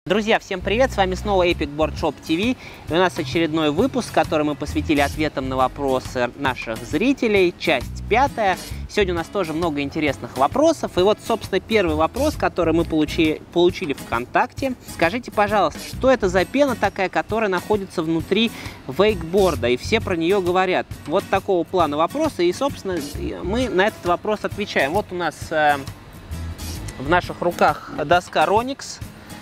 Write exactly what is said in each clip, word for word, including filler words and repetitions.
Друзья, всем привет! С вами снова Epic Board Shop ти ви. И у нас очередной выпуск, который мы посвятили ответам на вопросы наших зрителей. Часть пятая. Сегодня у нас тоже много интересных вопросов. И вот, собственно, первый вопрос, который мы получили, получили ВКонтакте. Скажите, пожалуйста, что это за пена такая, которая находится внутри вейкборда? И все про нее говорят. Вот такого плана вопроса. И, собственно, мы на этот вопрос отвечаем. Вот у нас э, в наших руках доска Ronix.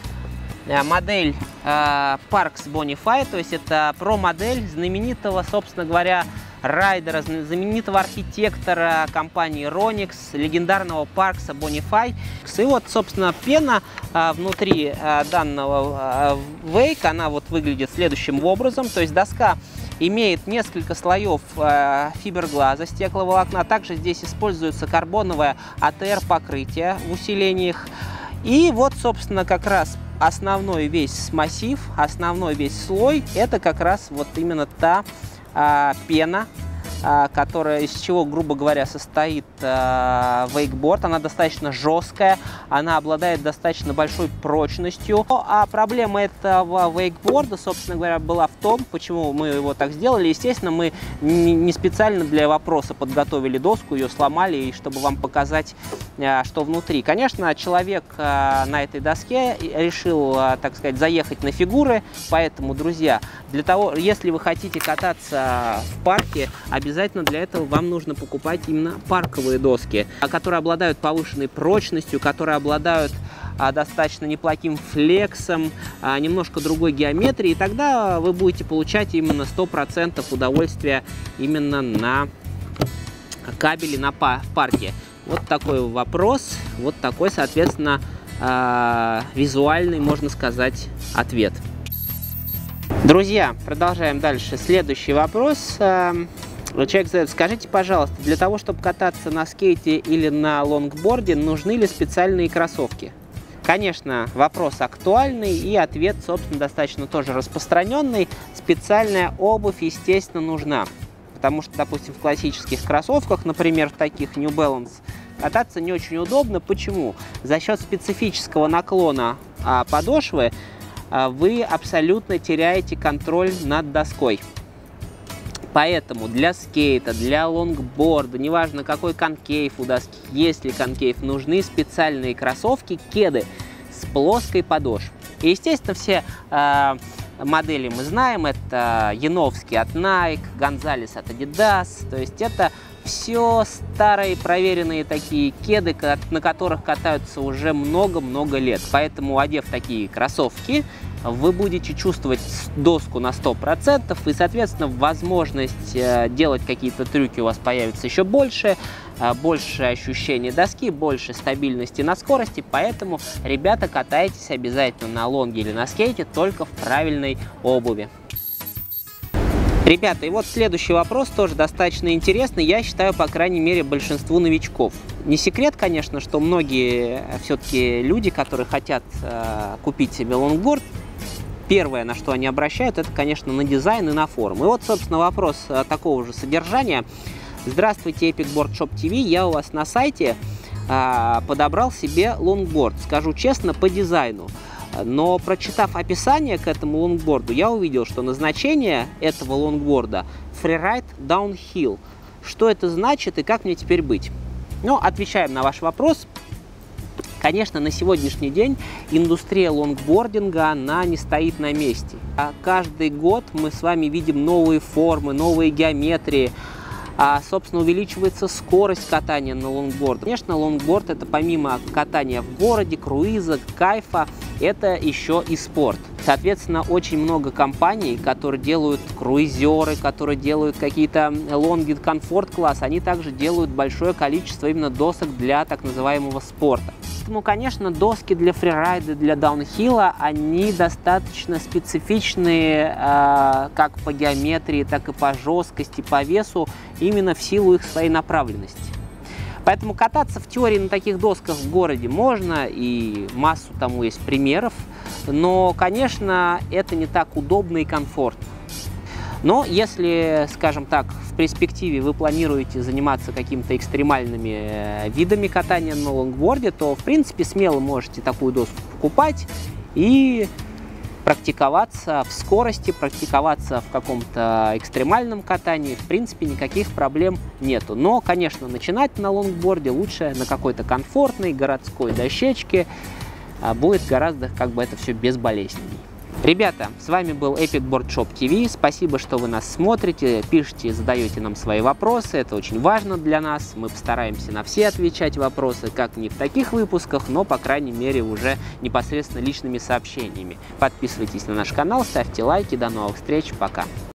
Модель э, Parks Bonify, то есть это про-модель знаменитого, собственно говоря, райдера, знаменитого архитектора компании Ronix, легендарного Parks Bonify. И вот, собственно, пена э, внутри э, данного э, вейк, она вот выглядит следующим образом, то есть доска имеет несколько слоев э, фиберглаза, стекловолокна, также здесь используется карбоновое а тэ эр покрытие в усилениях. И вот, собственно, как раз основной весь массив, основной весь слой, это как раз вот именно та а, пена, а, которая, из чего, грубо говоря, состоит а, вейкборд. Она достаточно жесткая, она обладает достаточно большой прочностью. А проблема этого вейкборда, собственно говоря, была в том, почему мы его так сделали. Естественно, мы не специально для вопроса подготовили доску, ее сломали, и чтобы вам показать, что внутри. Конечно, человек на этой доске решил, так сказать, заехать на фигуры, поэтому, друзья, для того, если вы хотите кататься в парке, обязательно для этого вам нужно покупать именно парковые доски, которые обладают повышенной прочностью, которые обладают достаточно неплохим флексом, немножко другой геометрией, и тогда вы будете получать именно сто процентов удовольствия именно на кабеле на парке. Вот такой вопрос, вот такой, соответственно, э, визуальный, можно сказать, ответ. Друзья, продолжаем дальше. Следующий вопрос. Человек задает: скажите, пожалуйста, для того, чтобы кататься на скейте или на лонгборде, нужны ли специальные кроссовки? Конечно, вопрос актуальный, и ответ, собственно, достаточно тоже распространенный. Специальная обувь, естественно, нужна. Потому что, допустим, в классических кроссовках, например, в таких New Balance, кататься не очень удобно. Почему? За счет специфического наклона а, подошвы а, вы абсолютно теряете контроль над доской. Поэтому для скейта, для лонгборда, неважно какой конкейв у доски, есть ли конкейв, нужны специальные кроссовки, кеды с плоской подошвой. И, естественно, все э, модели мы знаем. Это Яновский от Nike, Гонзалес от Adidas. То есть это все старые проверенные такие кеды, на которых катаются уже много-много лет. Поэтому, одев такие кроссовки, вы будете чувствовать доску на сто процентов, и, соответственно, возможность делать какие-то трюки у вас появится еще больше, больше ощущения доски, больше стабильности на скорости. Поэтому, ребята, катайтесь обязательно на лонге или на скейте только в правильной обуви. Ребята, и вот следующий вопрос тоже достаточно интересный, я считаю, по крайней мере, большинству новичков. Не секрет, конечно, что многие все-таки люди, которые хотят э, купить себе лонгборд, первое, на что они обращают, это, конечно, на дизайн и на форму. И вот, собственно, вопрос э, такого же содержания. Здравствуйте, Epic Board Shop ти ви, я у вас на сайте э, подобрал себе лонгборд, скажу честно, по дизайну. Но, прочитав описание к этому лонгборду, я увидел, что назначение этого лонгборда Freeride Downhill. Что это значит и как мне теперь быть? Ну, отвечаем на ваш вопрос. Конечно, на сегодняшний день индустрия лонгбординга, она не стоит на месте. А каждый год мы с вами видим новые формы, новые геометрии. А, собственно, увеличивается скорость катания на лонгборде. Конечно, лонгборд — это помимо катания в городе, круиза, кайфа, это еще и спорт. Соответственно, очень много компаний, которые делают круизеры, которые делают какие-то лонги комфорт-класс, они также делают большое количество именно досок для так называемого спорта. Поэтому, конечно, доски для фрирайда, для даунхилла, они достаточно специфичные э, как по геометрии, так и по жесткости, по весу, именно в силу их своей направленности. Поэтому кататься в теории на таких досках в городе можно, и массу тому есть примеров, но, конечно, это не так удобно и комфортно. Но если, скажем так, в перспективе вы планируете заниматься какими-то экстремальными видами катания на лонгборде, то, в принципе, смело можете такую доску покупать и практиковаться в скорости, практиковаться в каком-то экстремальном катании. В принципе, никаких проблем нету. Но, конечно, начинать на лонгборде лучше на какой-то комфортной городской дощечке. Будет гораздо, как бы, это все безболезненней. Ребята, с вами был Epic Board Shop ти ви. Спасибо, что вы нас смотрите, пишите, задаете нам свои вопросы. Это очень важно для нас. Мы постараемся на все отвечать вопросы, как не в таких выпусках, но, по крайней мере, уже непосредственно личными сообщениями. Подписывайтесь на наш канал, ставьте лайки. До новых встреч. Пока.